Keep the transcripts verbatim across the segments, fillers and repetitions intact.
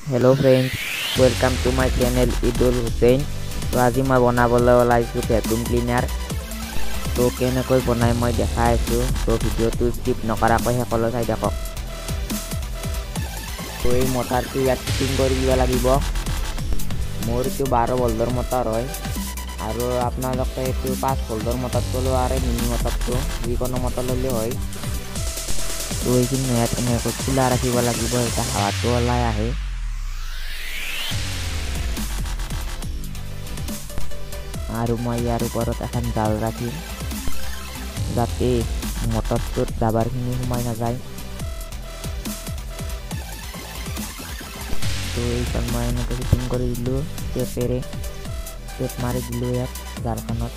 Hello friends, welcome to my channel Idul Hussein. तो आज मैं बनाबले ओलाइছো ভ্যাকুম ক্লিনার। তো কেনেকৈ বনাই মই দেখাই আছো। তো ভিডিওটো স্কিপ নকৰাকৈ সকলো চাই দেখক। তো এই মটাৰটো ইয়াত ফিটিং কৰি দিব লাগিব। মোৰ এইটো বাৰ ভল্টৰ মটাৰ হয় আৰু আপোনালোকে এইটো পাঁচ ভল্টৰ মটাৰ চলোৱা আৰু মিনি মটাৰটো যিকোনো মটাৰ ল'লে হয়। তো এইখিনি ইয়াত এনেকৈ খোলা ৰাখিব লাগিব, এটা হাৱাটো ওলাই আহে। আৰু মই ইয়াৰ ওপৰত এখন জাল ৰাখিম যাতে মটৰটোত জাবাৰখিনি সোমাই নাযায়। তো এইখন মই এনেকৈ ফিটিং কৰি দিলোঁ টেপেৰে, টেপ মাৰি দিলোঁ ইয়াত জালখনত।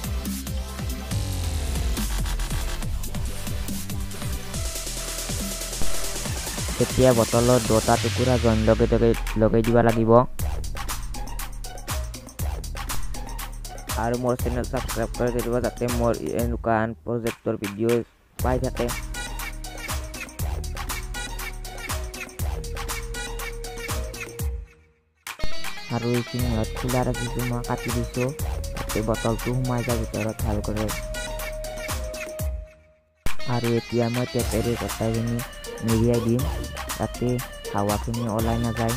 এতিয়া বটলত দুটা টুকুৰা জইন লগাই লগাই দিব লাগিব। আৰু মোৰ চেনেল সাবস্ক্ৰাইব কৰি দিব যাতে মোৰ এনেকুৱা আন প্ৰজেক্টৰ ভিডিঅ' পাই থাকে। আৰু এইখিনি ইয়াত খোলা ৰাখিছোঁ, মই কাটি দিছোঁ যাতে বটলটো সোমাই যায় ভিতৰত ভাল কৰে। আৰু এতিয়া মই টেপেৰে গোটাইখিনি মেৰিয়াই দিম যাতে হাৱাখিনি ওলাই নাযায়।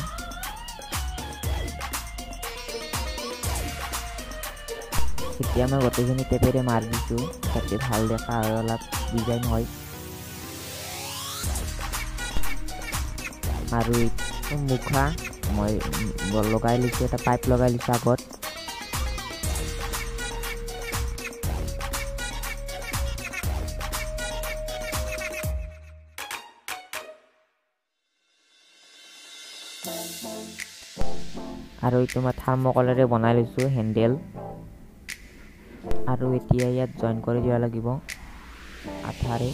এতিয়া মই গোটেইখিনি টেপেৰে মাৰি দিছোঁ যাতে ভাল দেখা হয়, অলপ ডিজাইন হয়। আৰু মুখা মই লগাই লৈছোঁ, এটা পাইপ লগাই লৈছোঁ আগত। আৰু এইটো মই থাৰ্মকলেৰে বনাই লৈছোঁ হেণ্ডেল। আৰু এতিয়া ইয়াত জইন কৰি দিব লাগিব আঠাৰে।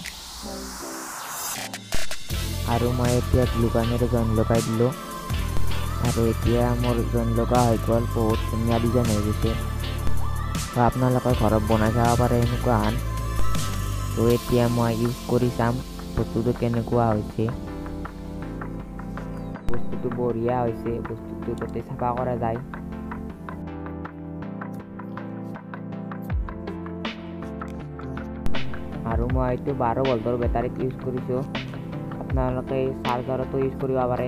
আৰু মই এতিয়া গ্লুগানেৰে জইন লগাই দিলোঁ। আৰু এতিয়া মোৰ জইন লগা হৈ গ'ল, বহুত ধুনীয়া ডিজাইন হৈ গৈছে। তো আপোনালোকে ঘৰত বনাই চাব পাৰে এনেকুৱা হান। তো এতিয়া মই ইউজ কৰি চাম বস্তুটো কেনেকুৱা হৈছে। বস্তুটো বঢ়িয়া হৈছে, বস্তুটো গোটেই চাফা কৰা যায়। আৰু মই এইটো বাৰ ভল্টৰ বেটাৰীত ইউজ কৰিছোঁ, আপোনালোকে চাৰ্জাৰতো ইউজ কৰিব পাৰে।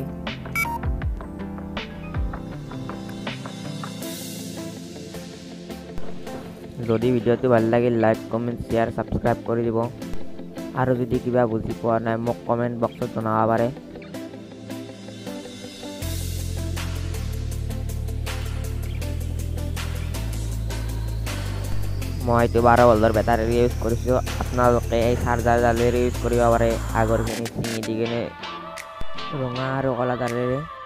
যদি ভিডিঅ'টো ভাল লাগিল লাইক কমেণ্ট শ্বেয়াৰ ছাবস্ক্ৰাইব কৰি দিব। আৰু যদি কিবা বুজি পোৱা নাই মোক কমেণ্ট বক্সত জনাব পাৰে। মই এইটো বাৰ ভল্টৰ বেটাৰী ইউজ কৰিছোঁ, আপোনালোকে এই চাৰ্জাৰডালেৰে ইউজ কৰিব পাৰে। আগৰখিনি চিঙি দি কিনে ৰঙা আৰু কলা তাৰেৰে